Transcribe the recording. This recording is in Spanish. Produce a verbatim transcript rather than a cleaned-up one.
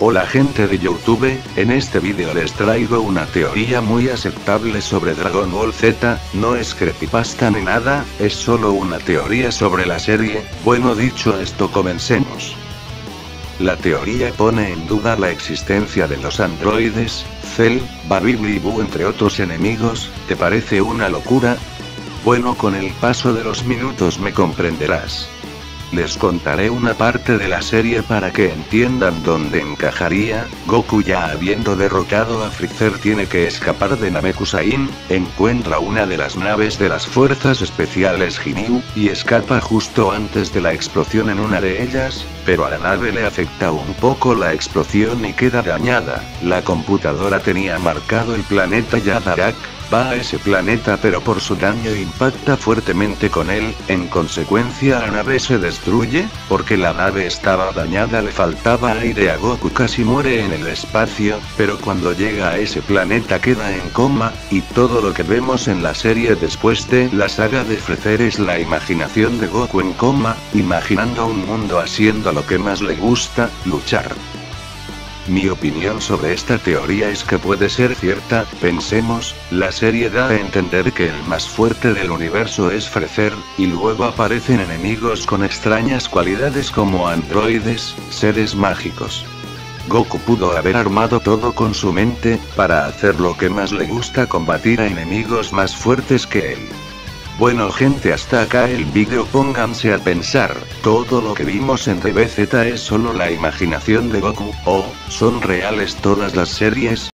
Hola gente de YouTube, en este vídeo les traigo una teoría muy aceptable sobre Dragon Ball Z, no es creepypasta ni nada, es solo una teoría sobre la serie. Bueno, dicho esto, comencemos. La teoría pone en duda la existencia de los androides, Cell, Babidi y Buu entre otros enemigos. ¿Te parece una locura? Bueno, con el paso de los minutos me comprenderás. Les contaré una parte de la serie para que entiendan dónde encajaría. Goku, ya habiendo derrotado a Freezer, tiene que escapar de Namekusein, encuentra una de las naves de las fuerzas especiales Ginyu, y escapa justo antes de la explosión en una de ellas, pero a la nave le afecta un poco la explosión y queda dañada. La computadora tenía marcado el planeta Yadarak. Va a ese planeta, pero por su daño impacta fuertemente con él, en consecuencia la nave se destruye. Porque la nave estaba dañada, le faltaba aire a Goku, casi muere en el espacio, pero cuando llega a ese planeta queda en coma, y todo lo que vemos en la serie después de la saga de Freezer es la imaginación de Goku en coma, imaginando un mundo haciendo lo que más le gusta, luchar. Mi opinión sobre esta teoría es que puede ser cierta. Pensemos, la serie da a entender que el más fuerte del universo es Freezer, y luego aparecen enemigos con extrañas cualidades como androides, seres mágicos. Goku pudo haber armado todo con su mente, para hacer lo que más le gusta, combatir a enemigos más fuertes que él. Bueno gente, hasta acá el vídeo, pónganse a pensar, ¿todo lo que vimos en D B Z es solo la imaginación de Goku, o son reales todas las series?